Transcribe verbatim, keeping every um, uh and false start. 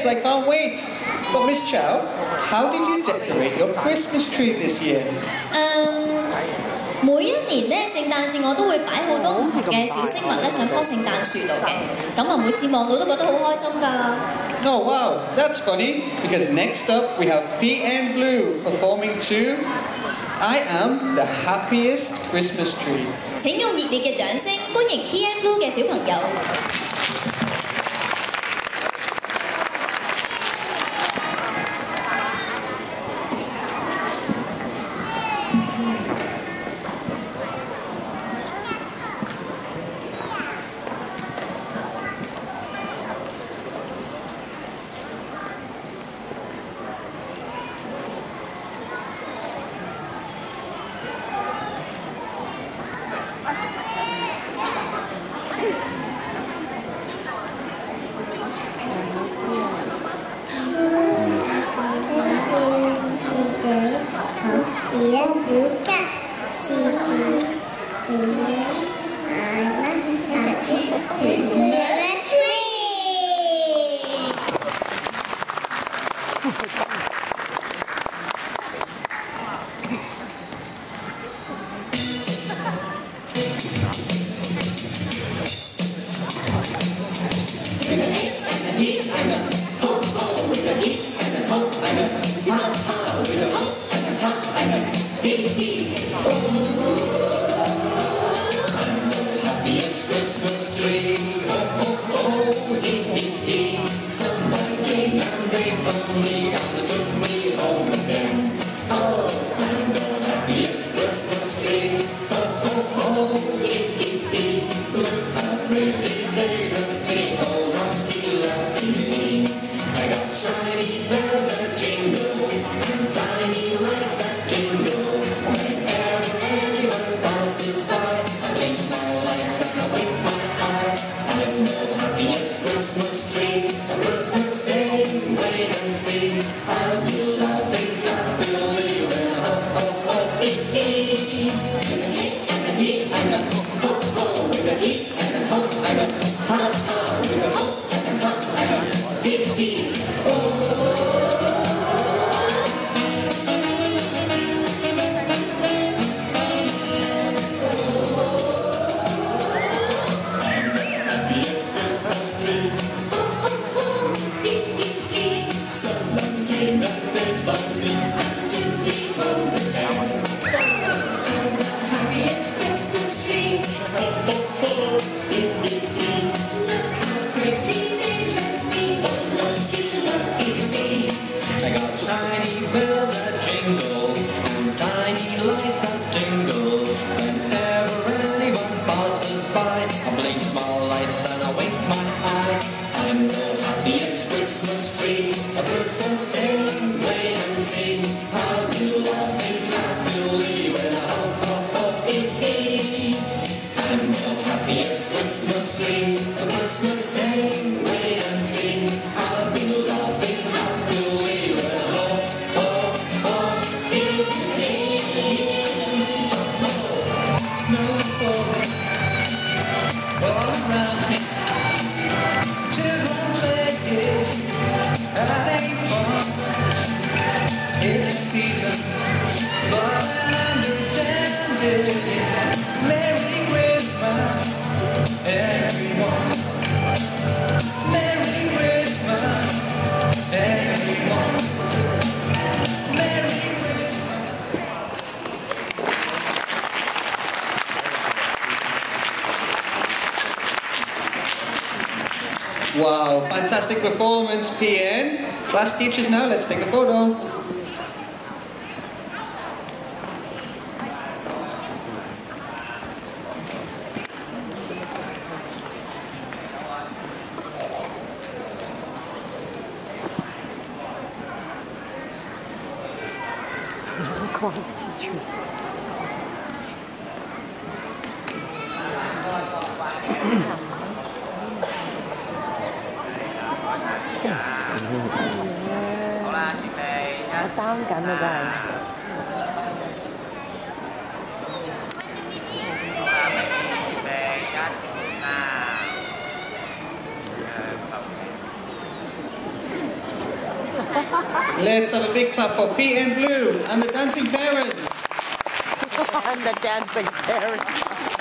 I can't wait. But Miss Chow, how did you decorate your Christmas tree this year? Um, 每一年咧聖誕節我都會擺好多唔同嘅小飾物咧上棵聖誕樹度嘅，咁啊每次望到都覺得好開心㗎。 Oh wow, that's funny, because next up we have P N Blue performing to I Am the Happiest Christmas Tree. 請用熱烈嘅掌聲歡迎 P N Blue 嘅小朋友。 Wow, fantastic performance, P N. Class teachers now, let's take a photo. Class teacher. Nó tao cảnh mà dài. Let's have a big clap for P and Blue and the dancing parents. And the dancing parents.